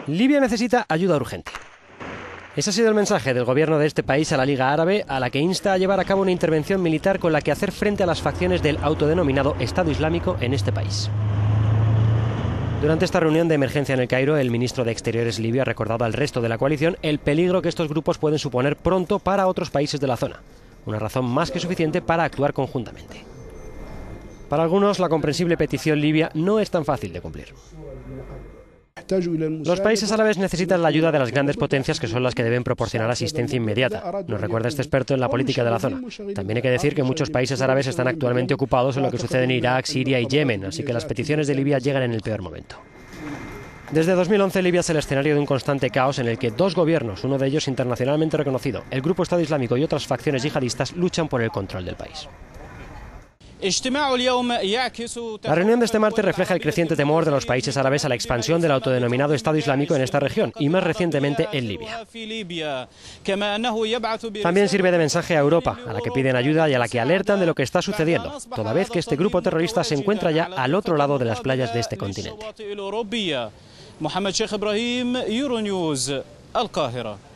Libia necesita ayuda urgente. Ese ha sido el mensaje del gobierno de este país a la Liga Árabe, a la que insta a llevar a cabo una intervención militar con la que hacer frente a las facciones del autodenominado Estado Islámico en este país. Durante esta reunión de emergencia en el Cairo, el ministro de Exteriores libio ha recordado al resto de la coalición el peligro que estos grupos pueden suponer pronto para otros países de la zona. Una razón más que suficiente para actuar conjuntamente. Para algunos, la comprensible petición libia no es tan fácil de cumplir. Los países árabes necesitan la ayuda de las grandes potencias, que son las que deben proporcionar asistencia inmediata, nos recuerda este experto en la política de la zona. También hay que decir que muchos países árabes están actualmente ocupados en lo que sucede en Irak, Siria y Yemen, así que las peticiones de Libia llegan en el peor momento. Desde 2011 Libia es el escenario de un constante caos en el que dos gobiernos, uno de ellos internacionalmente reconocido, el Grupo Estado Islámico y otras facciones yihadistas, luchan por el control del país. La reunión de este martes refleja el creciente temor de los países árabes a la expansión del autodenominado Estado Islámico en esta región y más recientemente en Libia. También sirve de mensaje a Europa, a la que piden ayuda y a la que alertan de lo que está sucediendo, toda vez que este grupo terrorista se encuentra ya al otro lado de las playas de este continente. Mohamed Sheikh Ibrahim, Euronews, Al Qahira.